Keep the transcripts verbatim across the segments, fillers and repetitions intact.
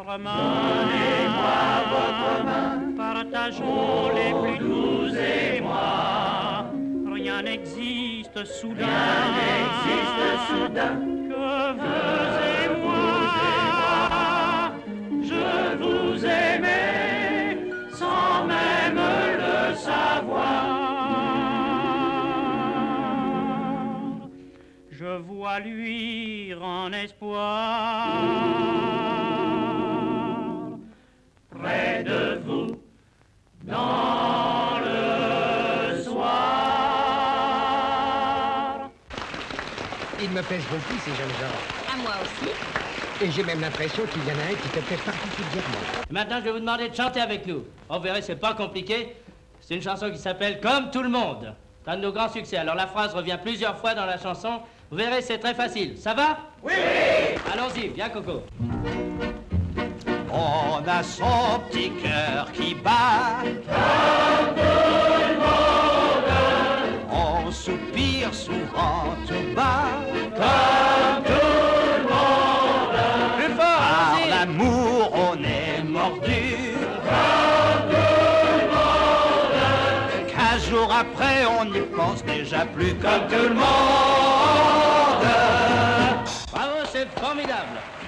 votre main, donnez-moi votre main, partageons les plus doux émois. Rien n'existe soudain, rien n'existe soudain, que vous et moi. Je vous aimais sans même le savoir. Je vois luire en espoir près de vous dans le soir. Il me pèse beaucoup ces jeunes gens. À moi aussi. Et j'ai même l'impression qu'il y en a un qui te plaît particulièrement. Maintenant, je vais vous demander de chanter avec nous. On verra, c'est pas compliqué. C'est une chanson qui s'appelle Comme tout le monde. C'est un de nos grands succès. Alors la phrase revient plusieurs fois dans la chanson. Vous verrez, c'est très facile. Ça va? Oui! Allons-y, viens Coco. On a son petit cœur qui bat comme tout le monde. On soupire souvent tout bas comme tout le monde. Plus fort, par l'amour on est mordu comme tout le monde. Quinze jours après on n'y pense déjà plus comme tout le monde. Bravo, c'est formidable.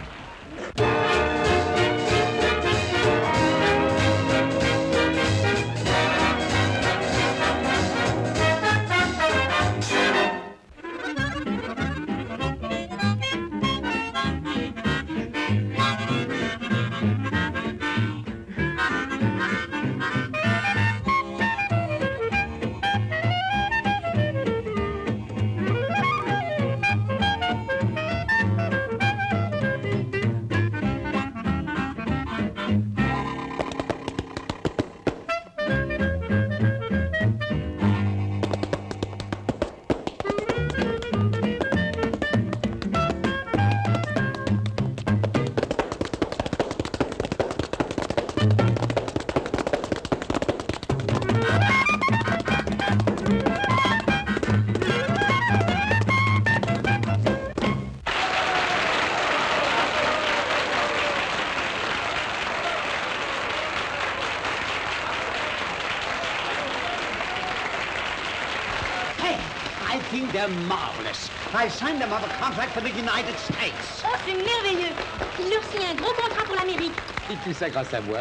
I think they're marvelous. I signed them up a contract for the United States. Oh, c'est merveilleux. Il leur signe un gros contrat pour l'Amérique. Et tout ça grâce à moi.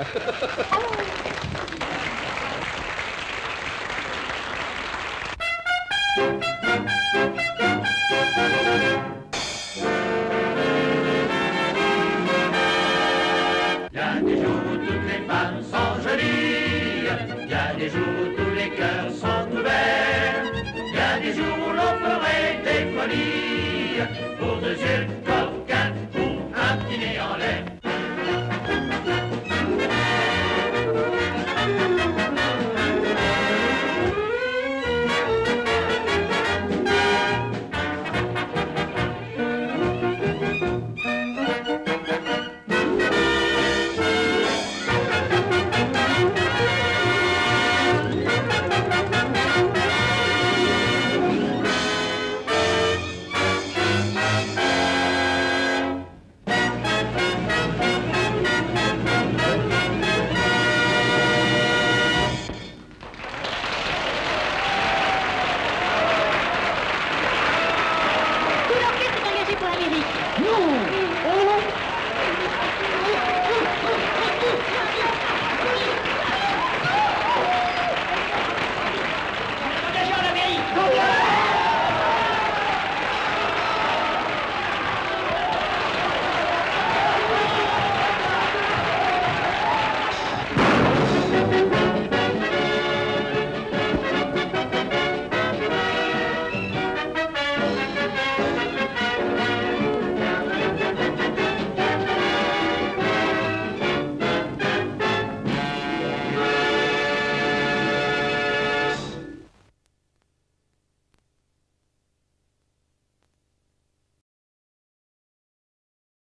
Il y a des jours où toutes les femmes sont jolies. Il y a des jours où